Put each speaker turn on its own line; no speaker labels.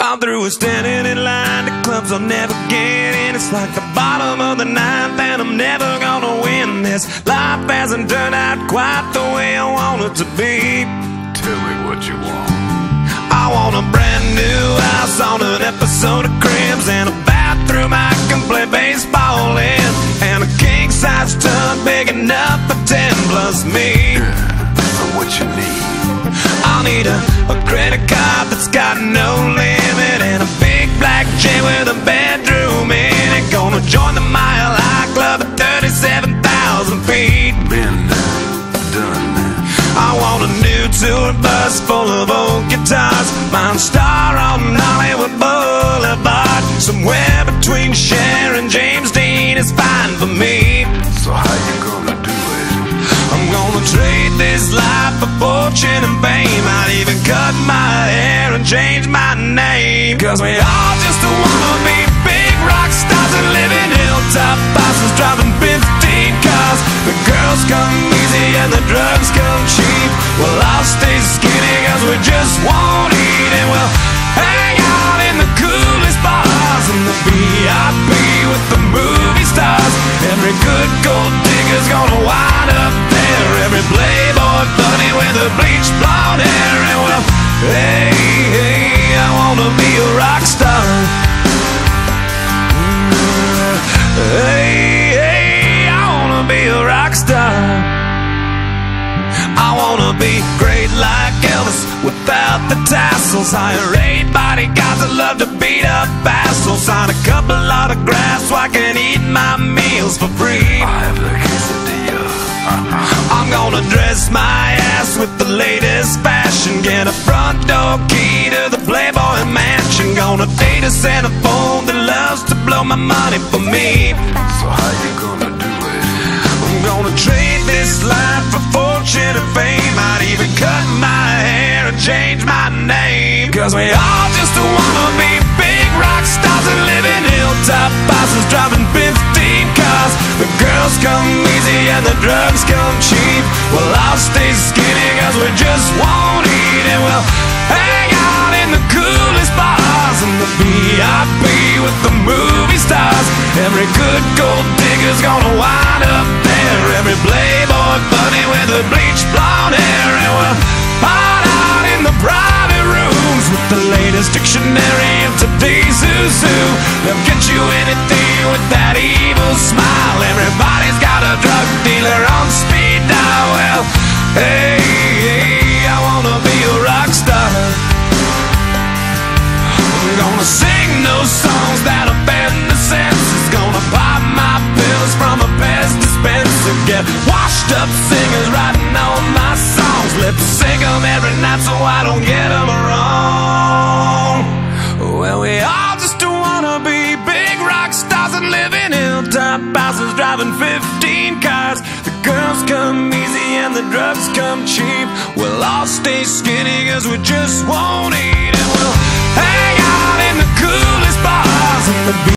I'm through with standing in line to clubs I'll never get in. It's like the bottom of the ninth and I'm never gonna win this. Life hasn't turned out quite the way I want it to be.
Tell me what you want.
I want a brand new house on an episode of Cribs, and a bathroom I can play baseball in, and a king-size tub big enough for 10 plus me.
What you need?
I'll need a credit card that's got no limit, and a big black jet with a bedroom in it. Gonna join the Mile High Club at 37,000 feet.
Been done.
I want a new tour bus full of old guitars, mine star on Hollywood Boulevard. Somewhere between Cher and James Dean is fine for me.
So how you gonna do it?
I'm gonna trade this life for fortune and fame. I'd even cut my hair and change my name, 'cause we all just wanna be big rock stars and live in hilltop houses, driving 15 cars. The girls come easy and the drugs come cheap. Well, I'll stay skinny 'cause we just won't eat, and we'll hang out in the coolest bars and the VIP with the movie stars. Every good gold digger's gonna wind up there, every playboy bunny with the bleached blonde hair. And well, hey, hey, I wanna be a rock star. Hey, hey, I wanna be a rock star. I wanna be great like Elvis without the tassels. Hire 8 bodyguards that love to beat up assholes. Sign a couple autographs so I can eat my meals for free.
I have the quesadilla.
I'm gonna dress my ass with the latest fashion, get a front door key to the Playboy Mansion. Gonna date a centerfold that loves to blow my money for me.
So how you gonna do it?
I'm gonna trade this life for fortune and fame. I'd even cut my hair and change my name, 'cause we all just wanna be big rock stars and live in hilltop houses, driving 15 cars. The girls come easy and the drugs come cheap. Well, I'll stay skinny 'cause we just won't eat, and we'll hang out in the coolest bars and the VIP with the movie stars. Every good gold digger's gonna wind up there, every playboy bunny with a bleached blonde hair. And we'll hide out in the private rooms with the latest dictionary of today's who's who. They'll get you anything with that evil smile. Everybody's got a drug dealer on speed dial. Well, hey, hey, I wanna be a rock star. I'm gonna sing those songs that offend the senses. Gonna pop my pills from a Pez dispenser. Get washed up singers writing all my songs. Lip sync them every night so I don't get them wrong. Well, we all just wanna be big rock stars and live in hilltop houses, driving 15 cars. The girls come easy and the drugs come cheap. We'll all stay skinny 'cause we just won't eat, and we'll hang out in the coolest bars and the